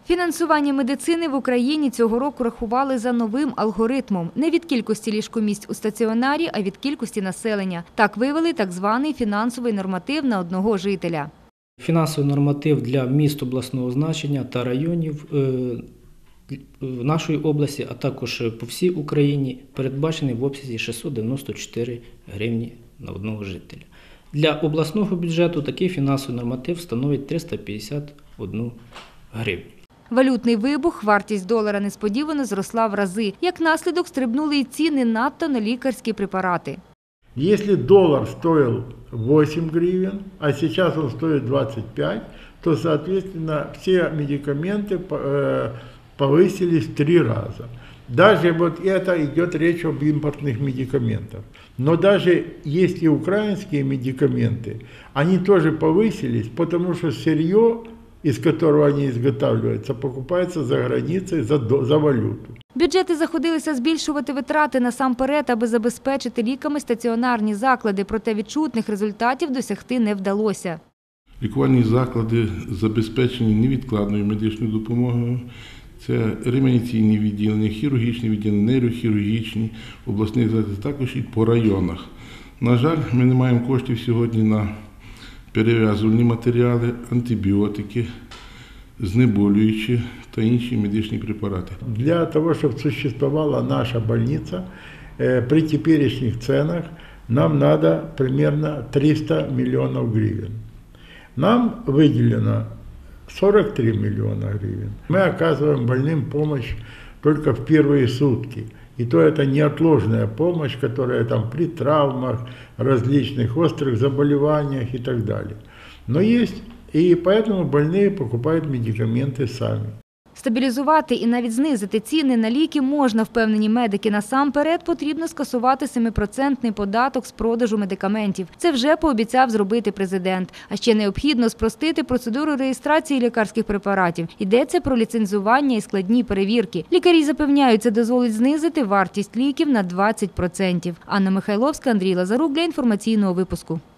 Фінансування медицини в Україні цього року рахували за новим алгоритмом. Не від кількості ліжкомісць у стаціонарі, а від кількості населення. Так вивели так званий фінансовий норматив на одного жителя. Фінансовий норматив для міст обласного значення та районів в нашій області, а також по всій Україні, передбачений в обсязі 694 гривні на одного жителя. Для обласного бюджету такий фінансовий норматив становить 351 гривню. Валютний вибух, вартість долара несподівано зросла в рази. Як наслідок, стрибнули і ціни надто на лікарські препарати. Если доллар стоил 8 гривен, а сейчас он стоит 25, то, соответственно, все медикаменты повысились в 3 раза. Даже вот это идет речь об импортных медикаментах. Но даже есть и украинские медикаменты, они тоже повысились, потому что сырье, из которого они изготавливаются, покупается за границей за валюту. Бюджети заходилися збільшувати витрати насамперед, аби забезпечити ліками стаціонарні заклади, проте відчутних результатів досягти не вдалося. Лікувальні заклади забезпечені невідкладною медичною допомогою. Це реанімаційні відділення, хірургічні відділення, нейрохірургічні, обласні заклади, також і по районах. На жаль, ми не маємо коштів сьогодні на перев'язувальні матеріали, антибіотики, знеболюючі та інші медичні препарати. Для того, чтобы существовала наша больница, при теперешних ценах нам надо примерно 300 миллионов гривен. Нам выделено 43 миллиона гривен. Мы оказываем больным помощь только в первые сутки. И то это неотложная помощь, которая там при травмах, различных острых заболеваниях и так далее. Но есть, и поэтому больные покупают медикаменты сами. Стабілізувати і навіть знизити ціни на ліки можна, впевнені медики. Насамперед потрібно скасувати 7% податок з продажу медикаментів. Це вже пообіцяв зробити президент. А ще необхідно спростити процедуру реєстрації лікарських препаратів. Йдеться про ліцензування і складні перевірки. Лікарі запевняють, це дозволить знизити вартість ліків на 20%. Анна Михайловська, Андрій Лазарук для інформаційного випуску.